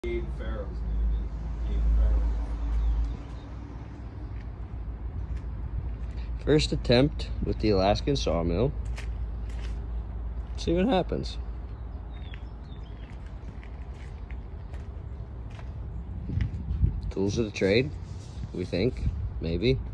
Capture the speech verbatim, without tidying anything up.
Gabe Farrow's name is Gabe Farrow. First attempt with the Alaskan sawmill. See what happens. Tools of the trade, we think, maybe.